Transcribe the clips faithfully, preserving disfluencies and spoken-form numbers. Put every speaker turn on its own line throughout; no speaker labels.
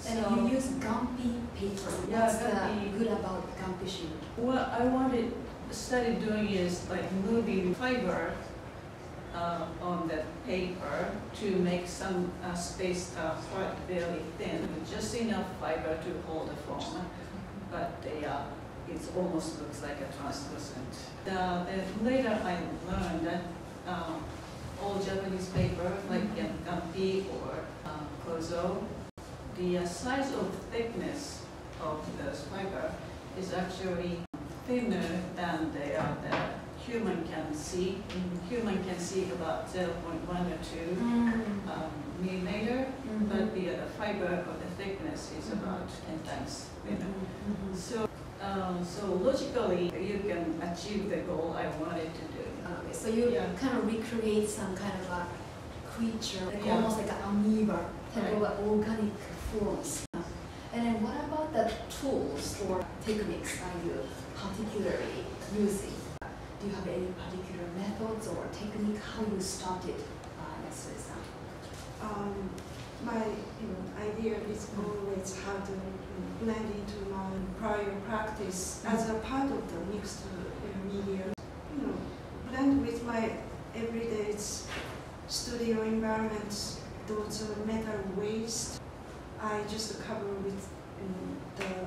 And
so,
you use gampi paper.
Yeah,
What's
gampi.
the good about gampi sheet?
what I wanted, started doing is like moving fiber uh, on the paper to make some uh, space uh, part very thin, just enough fiber to hold the foam, but they, uh, it almost looks like a translucent. Uh, then later I learned that uh, all Japanese paper, like gampi or uh, kozo, the uh, size of thickness of the fiber is actually thinner than the, uh, the human can see. Mm-hmm. Human can see about zero point one or two mm-hmm. um, millimeter, mm-hmm. but the, uh, the fiber of the thickness is mm-hmm. about ten times thinner. Mm-hmm. So, um, so logically, you can achieve the goal I wanted to do.
Okay, so you
yeah.
kind of recreate some kind of a creature, like
yeah.
almost like an amoeba, type
right.
of organic forms. And then what about the tools or techniques are you particularly using? Do you have any particular methods or technique how you started uh, Yasue-san?
Um, my you know, idea is always how to you know, blend into my prior practice as a part of the mixed uh, media. You know, blend with my everyday studio environments, those uh, metal waste. I just cover with you know,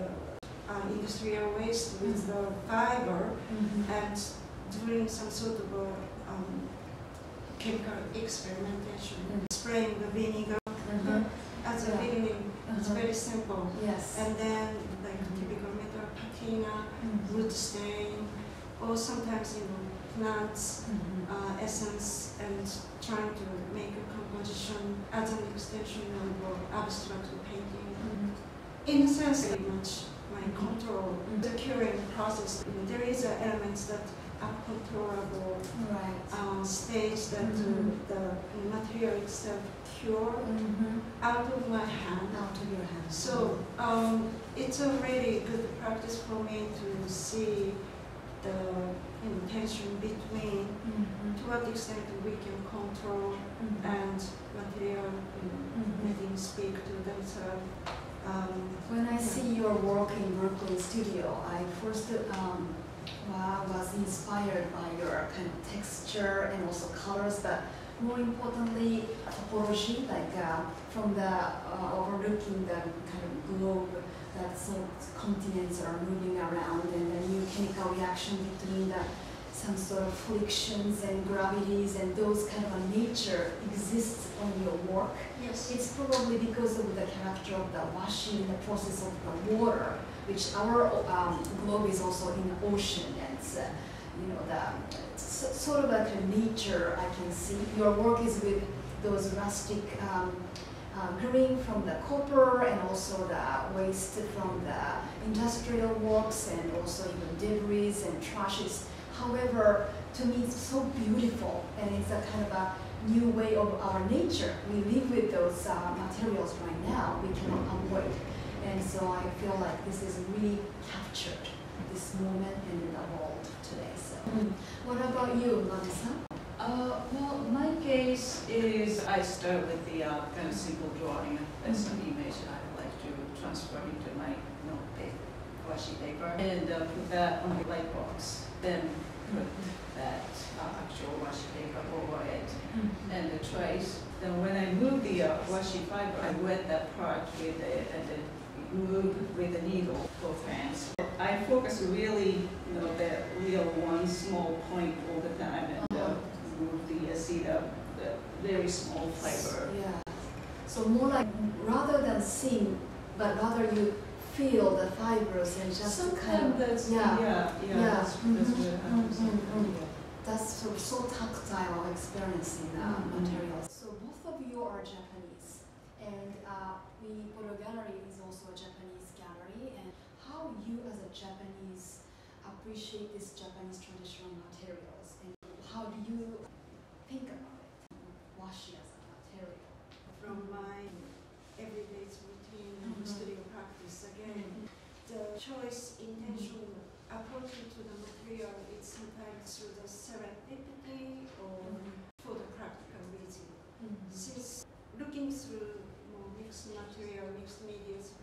the uh, industrial waste with mm-hmm. the fiber mm-hmm. and doing some sort of a um, chemical experimentation, mm-hmm. spraying the vinegar mm-hmm. as a yeah. beginning. Uh-huh. It's very simple.
Yes.
And then like mm-hmm. typical metal patina, mm-hmm. wood stain, or sometimes you know plants mm-hmm. uh, essence, and trying to make a composition as an extension of uh, abstract painting. Mm-hmm. In a sense, very much my control, mm-hmm. the curing process. You know, there is uh, elements that uncontrollable
right.
uh, stage that
mm-hmm.
uh, the material itself cure
mm-hmm.
out of my hand.
Out of your hand.
So um, it's a really good practice for me to see the you know, tension between mm-hmm. to what extent we can control mm-hmm. and material you know, mm-hmm. letting speak to themselves. Um,
when I yeah. see your work in Brooklyn studio, I first um, Wow, was inspired by your kind of texture and also colors, but more importantly, topology, like uh, from the uh, overlooking the kind of globe that some continents are moving around, and the new chemical reaction between the some sort of frictions and gravities, and those kind of a nature exists on your work.
Yes.
It's probably because of the character of the washing, the process of the water, which our um, globe is also in the ocean, and it's, uh, you know, the it's sort of like a nature I can see. Your work is with those rustic um, uh, green from the copper, and also the waste from the industrial works, and also even debris and trashes. However, to me it's so beautiful, and it's a kind of a new way of our nature. We live with those uh, materials right now, we cannot avoid. And so I feel like this is really captured this moment and in the world today. So, mm. What about you, Mami-san?
Uh, well, my case is I start with the uh, kind of simple drawing. That's mm-hmm. an image I like to transfer into my note paper, washi paper, and uh, put that on the light box. Then put mm-hmm. that uh, actual washi paper over it mm-hmm. and the trace. Then when I move the uh, washi fiber, I wet that part with the, uh, the move with the needle, both hands. I focus really, you know, the real one small point all the time, and uh, move the uh, see the, the very small fiber.
Yeah. So more like rather than seeing, but rather you feel the fibers and just
Sometimes
kind of
that's
yeah
yeah yeah, yeah. That's,
mm-hmm.
that's what happens.
Mm-hmm. Mm-hmm. That's so, so tactile experiencing uh, mm-hmm. materials. So both of you are Japanese, and uh, we Ippodo Gallery is also a Japanese gallery. And how you as a Japanese appreciate these Japanese traditional materials, and how do you think about it, washi as a material?
From my everyday routine and
mm-hmm. studio
practice again, mm-hmm. the choice, intention, mm-hmm. approaching to the material is sometimes through the serendipity or mm-hmm. for the practical reason. Mm-hmm. Since looking through more mixed material, mixed media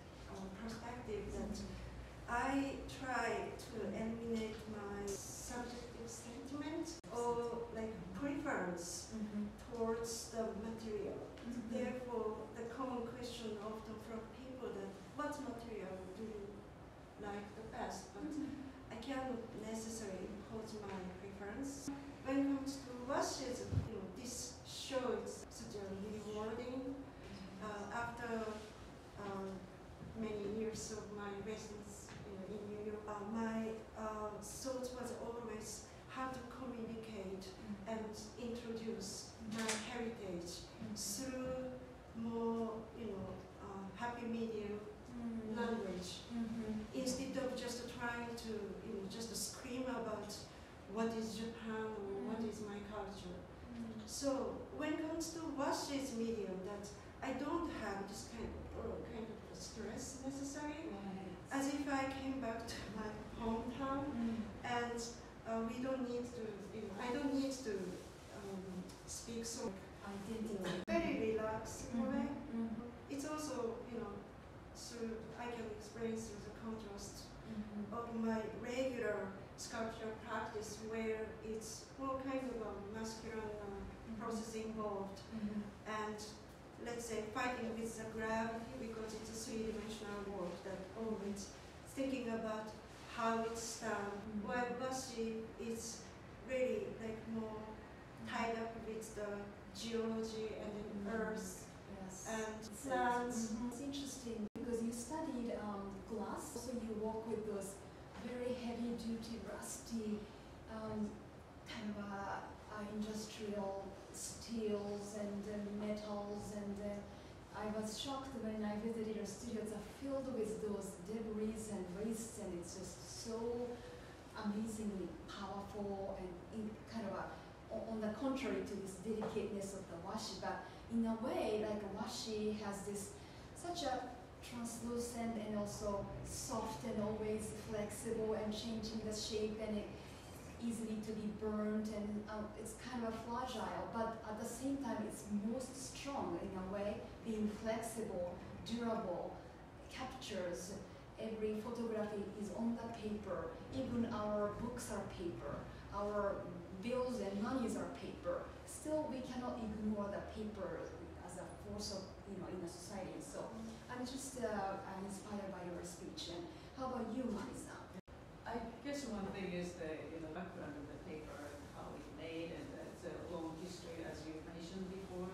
question often from people that what material do you like the best, but I cannot necessarily impose my preference. When it comes to washes, you know, this show is such a rewarding. Uh, after um, many years of my residence you know, in New York, uh, my uh, thought was always how to communicate and introduce my heritage through more, you know, uh, happy medium
Mm-hmm.
language,
Mm-hmm.
instead of just trying to, you know, just scream about what is Japan or what is my culture.
Mm-hmm.
So when it comes to washes medium, that I don't have this kind of or kind of stress necessary,
Right.
as if I came back to my hometown,
Mm-hmm.
and uh, we don't need to, you know, I don't need to um, speak so
Identity.
very relaxed in a way.
Mm-hmm.
It's also, you know, through I can experience through the contrast
Mm-hmm.
of my regular sculpture practice, where it's more kind of a masculine uh, process involved,
Mm-hmm.
and let's say fighting with the gravity because it's a three-dimensional world that always thinking about how it's done,
Mhm.
while washi is really like more tied up with the geology and then
Mhm.
earth
Yes.
and
It's-
plants.
Mhm. It's interesting because you studied um, glass, so you work with those very heavy-duty, rusty, um, kind of uh, uh, industrial steels and uh, metals, and uh, I was shocked when I visited your studio. It's filled with those debris and wastes, and it's just so amazingly powerful and in kind of a, on the contrary to this delicateness of the washi, but in a way, like washi has this such a translucent and also soft and always flexible and changing the shape, and it easily to be burned, and um, it's kind of fragile, but at the same time it's most strong in a way, being flexible, durable, captures. Every photography is on the paper. Even our books are paper. Our bills and monies are paper. Still, we cannot ignore the paper as a force of, you know, in a society. So I'm just uh, I'm inspired by your speech. And how about you, Marisa?
I guess one thing is the you know background of the paper, how it's made, and it's a long history, as you mentioned before.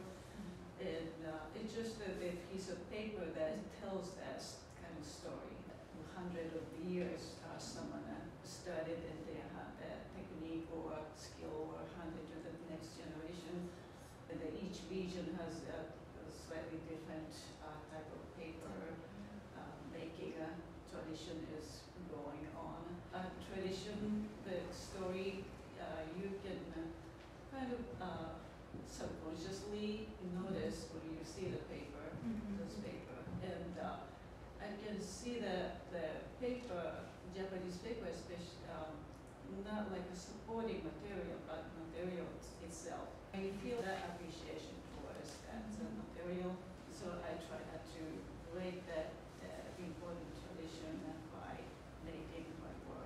And uh, it's just a, a piece of paper that tells that kind of story. Hundred of years, uh, someone uh, studied and they had that technique or skill or handed to the next generation. And then each region has a, a slightly different uh, type of paper uh, making. A tradition is going on. A tradition, the story, uh, you can uh, kind of uh, subconsciously notice when you see the paper,
Mm-hmm.
this paper. And uh, I can see that the paper, Japanese paper especially, um, not like a supporting material, but material itself. I feel that appreciation towards that mm-hmm. material, so I try not to break that uh, important tradition by making my work.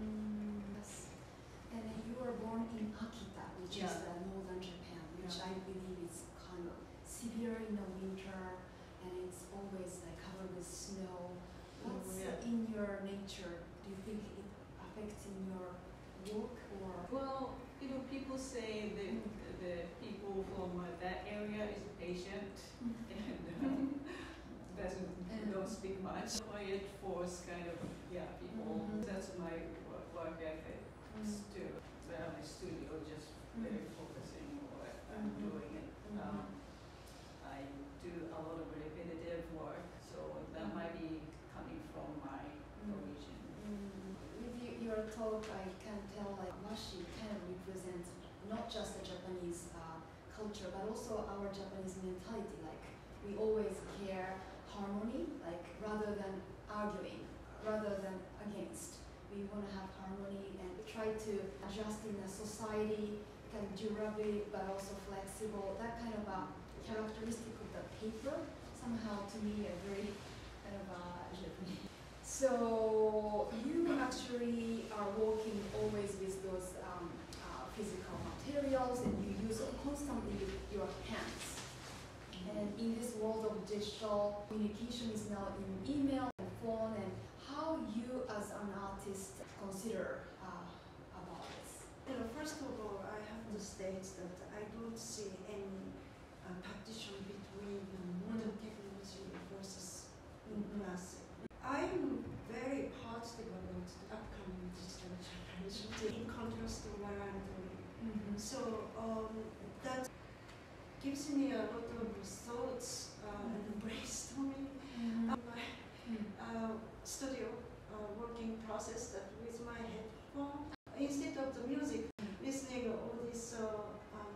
Mm, yes. And then you were born in Akita, which
Yeah.
is uh, northern Japan, which
Yeah.
I believe is kind of severe in the winter, and it's always like covered with snow. What's
yeah.
in your nature? Do you think it affects in your work or?
Well, you know, people say that the people from uh, that area is patient and uh, doesn't don't speak much. Quiet force kind of yeah people.
Mhm.
That's my work, work ethic
Mm.
too. But at my studio, just very focusing on what I'm
Mhm.
doing it.
Mhm.
Um, I do a lot of repetitive work, so that might be coming from my origin.
Mm. With you, your talk, I can tell like washi kind of represents not just the Japanese uh, culture, but also our Japanese mentality. Like we always care harmony, like rather than arguing, rather than against. We want to have harmony and try to adjust in a society, kind of durable but also flexible. That kind of a characteristic of the paper somehow to me are very kind of uh, Japanese. So you actually are working always with those um, uh, physical materials, and you use it constantly with your hands. And in this world of digital communication is now in email and phone, and how you as an artist consider uh, about this?
You know, first of all, I have to state that I don't see any uh, partition between uh, modern technology versus
Mm-hmm.
classic. I'm very positive about the upcoming digital generation in contrast to what I'm doing.
Mm-hmm.
So um, that gives me a lot of thoughts uh, and brainstorming.
Mm-hmm.
Uh, my uh, studio uh, working process that with my headphone, instead of the music, listening to all these uh, um,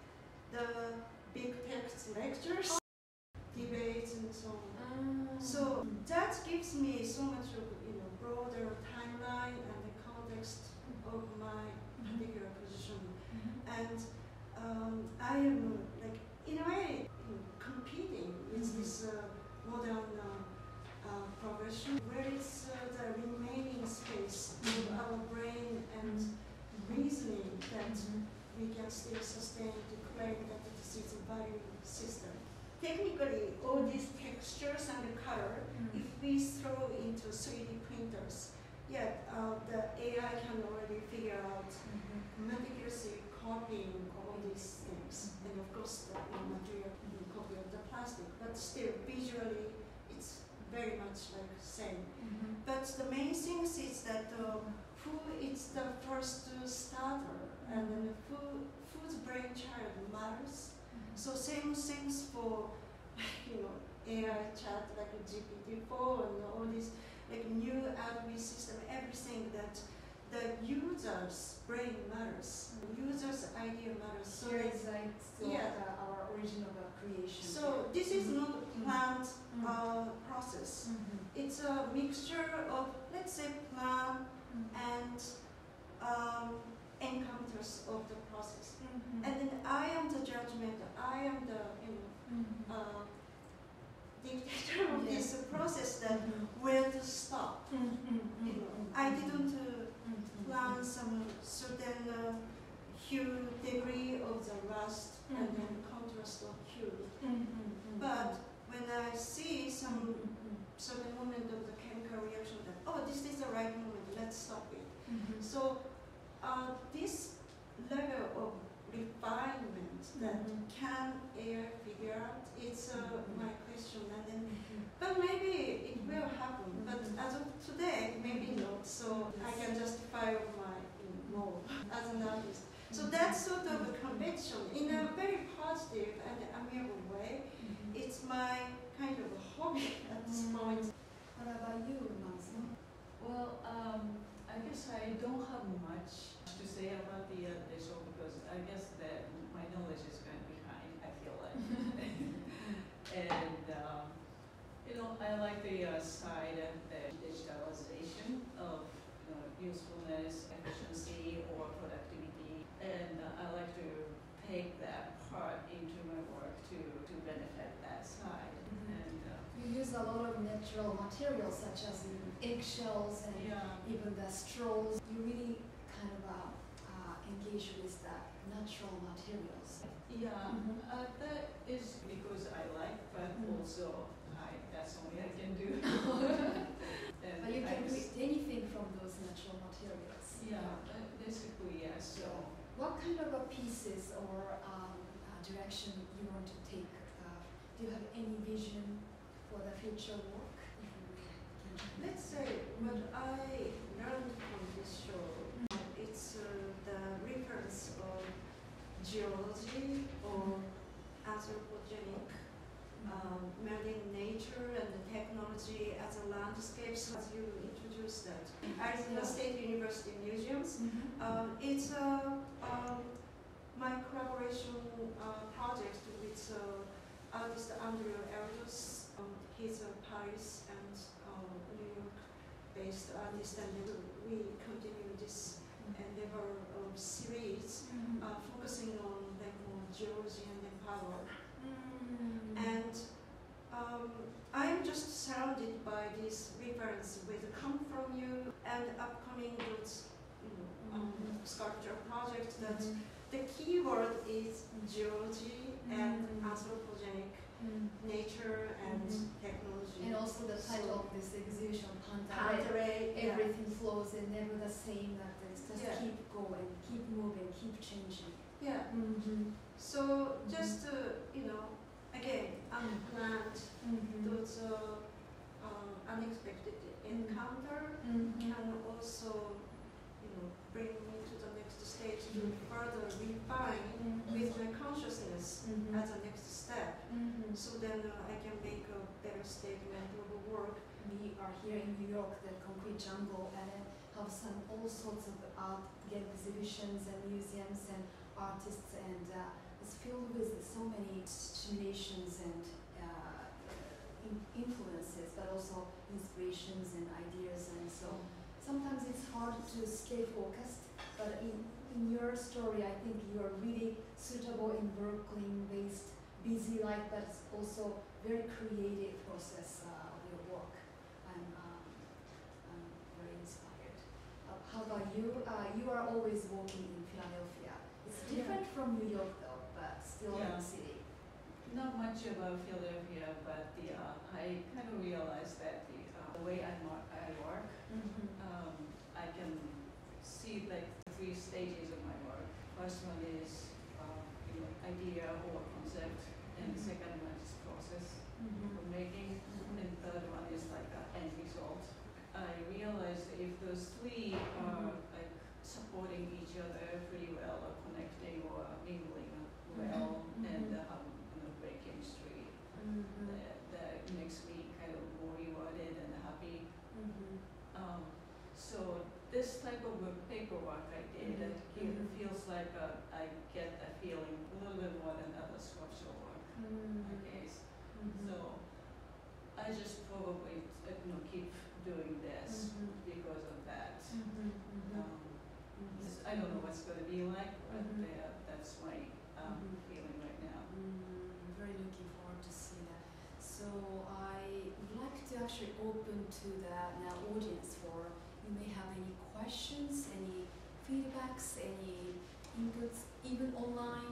the big text lectures, debates and so on.
Mm-hmm.
So that gives me so much of you know broader timeline and the context of my particular position.
Mm-hmm.
And um, I am like in a way you know, competing with
Mm-hmm.
this uh, modern uh, uh, progression, where it's uh, the remaining space of our brain and reasoning that
Mm-hmm.
we can still sustain to claim that this is a value system. Technically, all these textures and the color,
Mm-hmm.
if we throw into three D printers, yeah, uh, the A I can already figure out
Mm-hmm.
meticulously copying all these things, and of course the you know, material mm copy of the plastic, but still visually it's very much like the same.
Mm-hmm.
But the main thing is that uh, who is the first uh, starter, and then who, whose brainchild matters. So same things for you know A I chat like G P T four and all these like new algorithm system, everything that the user's brain matters, the user's idea matters. So
Here
that-
is like still
Yeah.
the, our original uh, creation.
so this is not a planned
Mhm.
uh, process.
Mm-hmm.
It's a mixture of let's say plan and um, encounters of the process.
Mm-hmm.
And then I am the judgment, I am the you know,
Mm-hmm.
uh, dictator of
Yeah.
this process that
Mhm.
where to stop.
Mm-hmm.
You know, I didn't uh, plan some certain uh, hue degree of the rust and then contrast of hue.
Mm-hmm.
But when I see some certain moment of the chemical reaction that, oh, this is the right moment, let's stop it.
Mm-hmm.
So uh, this level of refinement that
Mhm.
can A I figure out, it's uh,
Mhm.
my question. And then,
Mm-hmm.
but maybe it will happen. But
Mhm.
as of today, maybe not. So I can justify my you know, more as an artist. So that's sort of a competition in a very positive and amiable way.
Mm-hmm.
It's my kind of a hobby at this
Mhm.
point.
What about you, Mansu?
Well, um, I guess I don't have much to say about the, uh, the show because I guess that my knowledge is going behind, I feel like. and, um, you know, I like the uh, side of the digitalization of you know, usefulness, efficiency, or productivity. And uh, I like to take that part into my work to, to benefit that side.
Mhm.
And uh,
You use a lot of natural materials such as in eggshells and
yeah.
even the straws. You really kind of uh, uh, engage with the natural materials.
Yeah,
Mhm.
uh, that is because I like, but
Mhm.
also I that's only I can do. And
But you
I
can
just-
create anything from those natural materials.
Yeah, uh, basically yes. So
What kind of uh, pieces or um, uh, direction you want to take? Uh, do you have any vision for the future work? If you can-
Let's say what I learned from this show, it's uh, the reference of geology or anthropogenic um, melding nature and the technology as a landscape. So as you introduced that, Arizona State University Museums.
Mhm.
Um, it's a um, my collaboration uh, project with uh, artist Andrew Erdos. Um, he's a Paris and uh, New York-based artist, and then we continue this endeavor of series
Mhm.
uh, focusing on like more geology and then power.
Mm.
And um, I'm just surrounded by this reference with Come From You and upcoming goods, you know, um,
Mhm.
sculpture project that
Mhm.
the key word is geology and
Mhm.
anthropogenic
Mm.
nature and
Mhm.
technology.
And also the title
So-
of this exhibition, Pantare,
Pantare, yeah.
everything flows and never the same, that it's just
Yeah.
keep going, keep moving, keep changing.
Yeah.
Mm-hmm.
So just uh, you know, again, unplanned,
Mm-hmm.
those uh, uh, unexpected encounter
Mm-hmm.
can also, you know, bring me to the next stage to
Mhm.
further refine
Mhm.
with my consciousness
Mhm.
as a next step.
Mhm.
So then uh, I can make a better statement of the work.
We are here in New York, the concrete jungle, and have some all sorts of art exhibitions and museums and artists, and uh, it's filled with so many stimulations and uh, in- influences, but also inspirations and ideas. And so sometimes it's hard to stay focused, but in, in your story, I think you are really suitable in Brooklyn-based busy life, but it's also very creative process uh, of your work. I'm, um, I'm very inspired. Uh, how about you? Uh, you are always working in Philadelphia. It's different from New York though, but still in
Yeah.
the city.
Not much about Philadelphia, but the, uh, I kind of realized that the, uh, the way I, mar- I work,
Mm-hmm.
um, I can see like three stages of my work. First one is uh, you know, idea or concept, and the second one is process
Mm-hmm.
of making, and the third one is like an end result. I realized that if those three are like supporting each other pretty well, or connecting or mingling well,
Mhm.
and
Mhm.
uh, have you know, great chemistry,
Mm-hmm.
that, that makes me kind of more rewarded and happy.
Mm-hmm.
Um, so this type of work, paperwork I did, it
Mhm.
it feels like uh, I get a feeling a little bit more than other sculptural work, I guess.
Mhm.
So I just probably uh, you know keep doing this
Mhm.
because of that.
Mhm. Mhm.
Um, just- I don't know what's going to be like, but
Mhm.
uh, that's my um,
Mhm.
feeling right now.
Mm, very looking forward to see that. So I would like to actually open to the now audience for you may have any questions, any feedbacks, any inputs, even online.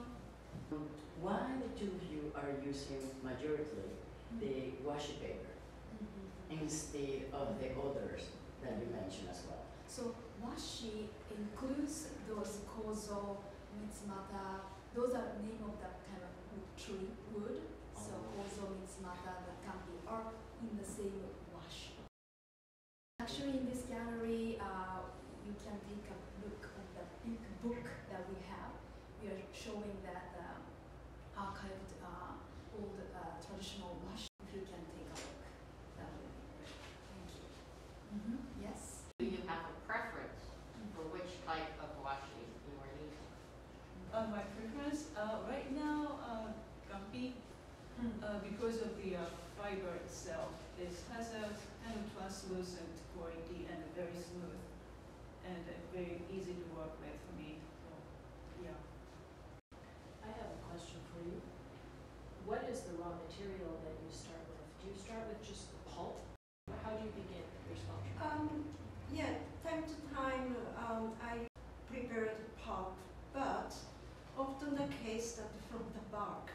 Why the two of you are using majority the washi paper
Mhm.
instead of the others that you mentioned as well?
So washi includes those kozo, mitsumata. Those are the name of the kind of wood, tree wood. So
Oh.
kozo, mitsumata, the kanbi are in the same washi. Actually, in this gallery, uh, you can take a look at the big book that we have. We are showing that um, archived uh, old uh, traditional washi. If you can take a look, that would be great. Thank you. Mm-hmm. Yes.
Do you have a preference for which type of washi you are using?
Uh, my preference uh, right now, uh, gampi, uh, because of the uh, fiber itself, it has a kind of translucent quality and very smooth, and uh, very easy to work with for me. So, yeah.
I have a question for you. What is the raw material that you start with? Do you start with just the pulp? How do you begin your sculpture?
Um, yeah, time to time um, I prepare the pulp, but often the case that from the bark,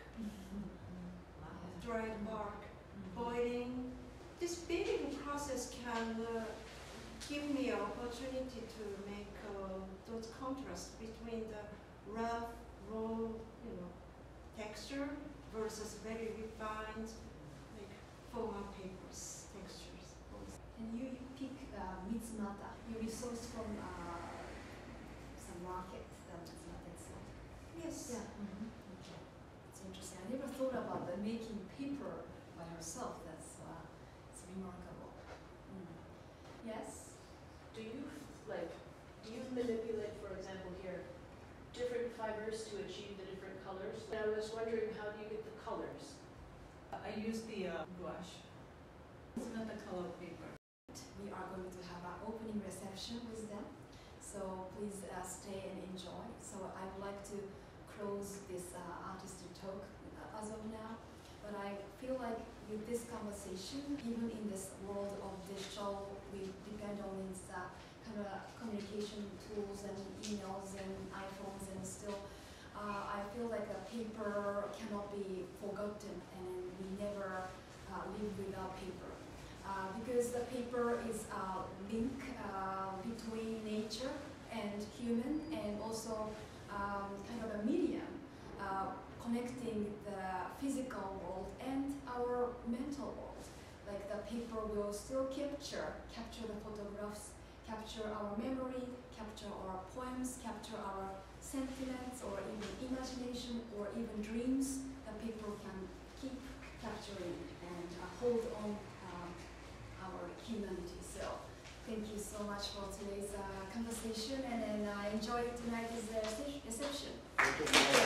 dried bark, boiling. This baking process can uh, give me an opportunity to make uh, those contrasts between the rough, raw, you know, texture versus very refined, like formal papers textures.
And you, you pick uh, mitsumata. You resource from uh, some market, the mitsumata itself.
Yes.
Yeah. Mm-hmm. Okay. It's interesting. I never thought about the making paper by herself. That's uh, it's remarkable. Mm. Yes.
Do you, like, do you manipulate, for example, here, different fibers to achieve the different colors? And I was wondering, how do you get the colors?
I use the uh, gouache. It's not a color paper.
We are going to have an opening reception with them. So please uh, stay and enjoy. So I would like to close this uh, artistic talk uh, as of now. But I feel like with this conversation, even in this world of digital, we depend on these uh, kind of communication tools and emails and iPhones, and still uh, I feel like a paper cannot be forgotten, and we never uh, live without paper. Uh, because the paper is a link uh, between nature and human, and also um, kind of a medium uh, connecting the physical world and our mental world. Like the paper will still capture, capture the photographs, capture our memory, capture our poems, capture our sentiments, or even imagination, or even dreams. The paper can keep capturing and uh, hold on um, our humanity. So thank you so much for today's uh, conversation, and then I enjoyed tonight's uh, reception.
Thank you.